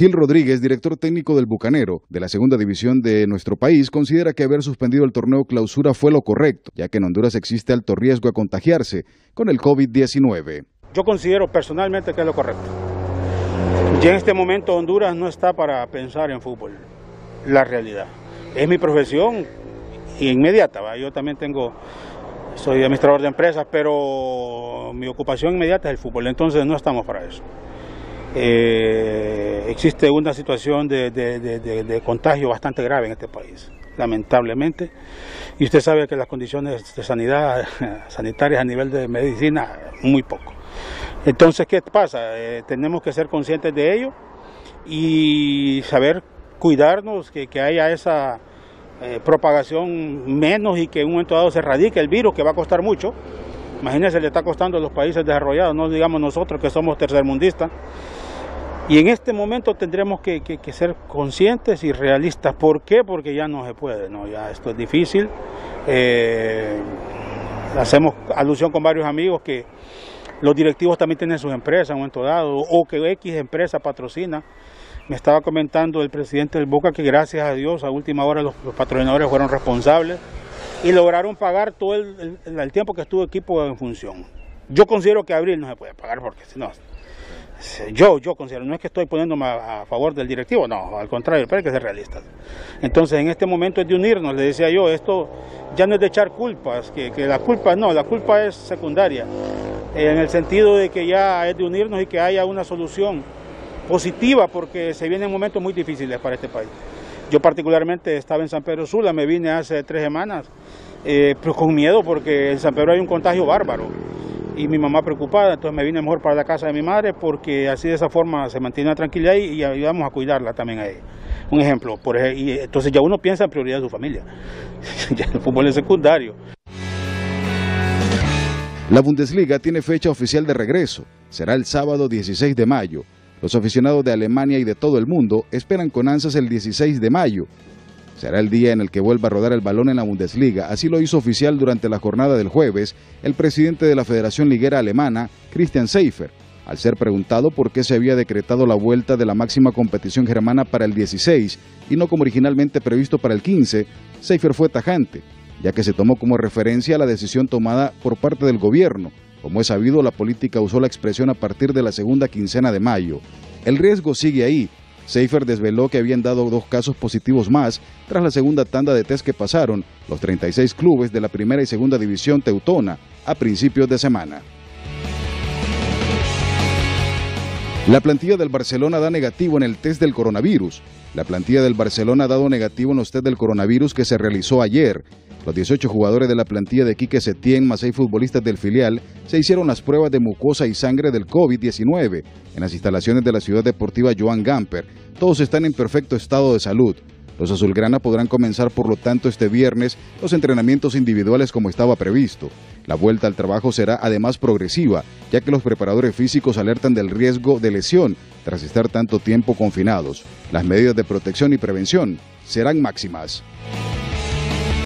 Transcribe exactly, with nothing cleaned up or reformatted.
Gil Rodríguez, director técnico del Bucanero, de la segunda división de nuestro país, considera que haber suspendido el torneo clausura fue lo correcto, ya que en Honduras existe alto riesgo a contagiarse con el COVID diecinueve. Yo considero personalmente que es lo correcto. Ya en este momento Honduras no está para pensar en fútbol, la realidad. Es mi profesión inmediata, ¿va? Yo también tengo, soy administrador de empresas, pero mi ocupación inmediata es el fútbol, entonces no estamos para eso. Eh, existe una situación de, de, de, de, de contagio bastante grave en este país, lamentablemente, y usted sabe que las condiciones de sanidad sanitarias a nivel de medicina, muy poco. Entonces, ¿qué pasa? Eh, tenemos que ser conscientes de ello y saber cuidarnos, que, que haya esa eh, propagación menos y que en un momento dado se erradique el virus, que va a costar mucho. Imagínense, le está costando a los países desarrollados, no digamos nosotros que somos tercermundistas. Y en este momento tendremos que, que, que ser conscientes y realistas. ¿Por qué? Porque ya no se puede, ¿no? Ya esto es difícil. Eh, hacemos alusión con varios amigos que los directivos también tienen sus empresas en un momento dado, o que X empresa patrocina. Me estaba comentando el presidente del Boca que gracias a Dios a última hora los, los patrocinadores fueron responsables y lograron pagar todo el, el, el tiempo que estuvo el equipo en función. Yo considero que abril no se puede pagar porque si no... Yo, yo considero, no es que estoy poniéndome a, a favor del directivo, no, al contrario, pero hay que ser realistas. Entonces, en este momento es de unirnos, le decía yo, esto ya no es de echar culpas, que, que la culpa no, la culpa es secundaria, en el sentido de que ya es de unirnos y que haya una solución positiva, porque se vienen momentos muy difíciles para este país. Yo particularmente estaba en San Pedro Sula, me vine hace tres semanas, eh, pero con miedo porque en San Pedro hay un contagio bárbaro. Y mi mamá preocupada, entonces me vine mejor para la casa de mi madre porque así de esa forma se mantiene la tranquilidad y, y ayudamos a cuidarla también a ella. Un ejemplo, por ejemplo, y entonces ya uno piensa en prioridad de su familia, ya el fútbol es secundario. La Bundesliga tiene fecha oficial de regreso, será el sábado dieciséis de mayo. Los aficionados de Alemania y de todo el mundo esperan con ansias el dieciséis de mayo. Será el día en el que vuelva a rodar el balón en la Bundesliga, así lo hizo oficial durante la jornada del jueves el presidente de la Federación Liguera Alemana, Christian Seifert, al ser preguntado por qué se había decretado la vuelta de la máxima competición germana para el dieciséis y no como originalmente previsto para el quince, Seifert fue tajante, ya que se tomó como referencia la decisión tomada por parte del gobierno. Como es sabido, la política usó la expresión a partir de la segunda quincena de mayo. El riesgo sigue ahí. Seifert desveló que habían dado dos casos positivos más tras la segunda tanda de test que pasaron los treinta y seis clubes de la primera y segunda división teutona a principios de semana. La plantilla del Barcelona da negativo en el test del coronavirus. La plantilla del Barcelona ha dado negativo en los test del coronavirus que se realizó ayer. Los dieciocho jugadores de la plantilla de Quique Setién, más seis futbolistas del filial, se hicieron las pruebas de mucosa y sangre del COVID diecinueve en las instalaciones de la ciudad deportiva Joan Gamper. Todos están en perfecto estado de salud. Los azulgrana podrán comenzar por lo tanto este viernes los entrenamientos individuales como estaba previsto. La vuelta al trabajo será además progresiva, ya que los preparadores físicos alertan del riesgo de lesión tras estar tanto tiempo confinados. Las medidas de protección y prevención serán máximas.